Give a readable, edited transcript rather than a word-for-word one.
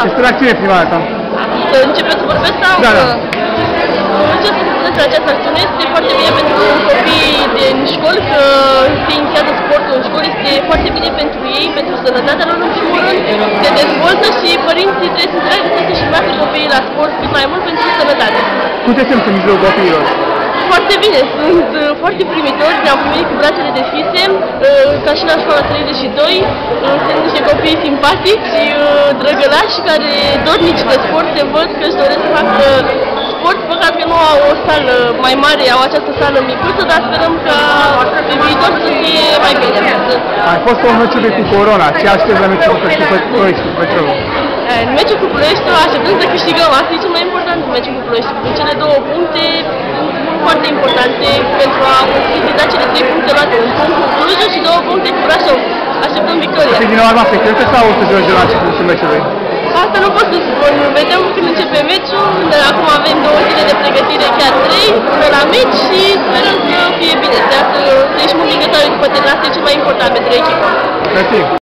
Este la acțiune prima dată. Să începem să vorbesc sau? Da, da. Ce să spun despre această acțiune? Este foarte bine pentru copiii din școli, că se inițiază sportul în școli, este foarte bine pentru ei, pentru sănătatea lor în primul rând, se dezvoltă și părinții trebuie să înțeleagă să-și învațe copiii la sport cât mai mult pentru sănătate. Cum te simți în mijlocul copiilor? Foarte bine, sunt foarte primitori, ne-am primit cu brațele deschise, ca și la școala 32, sunt niște copii simpatici, drăgălași, care dornici de sport, se văd că își doresc să facă sport, păcat că nu au o sală mai mare, au această sală micuță, dar sperăm ca pe viitor să fie mai bine. Ai fost pe meciul cu Corona, ce aștepți la meciul cu Ploiești? În meciul cu Ploiești așteptăm să câștigăm, asta e cel mai important în meciul cu Ploiești. Cu cele 2 puncte foarte importante pentru a concretiza cele 3 puncte luate, un punct cu Clujul și 2 puncte cu Brașov. Așteptăm victoria. Este din nou arma secretă sau o să joci de la începutul meciului? Asta nu pot să spun, vedem când începe meciul, acum avem 2 zile de pregătire, chiar 3, până la meci și sperăm să fie bine, să ieșim învingători după terminare, asta e cel mai important pentru echipă. Mersi.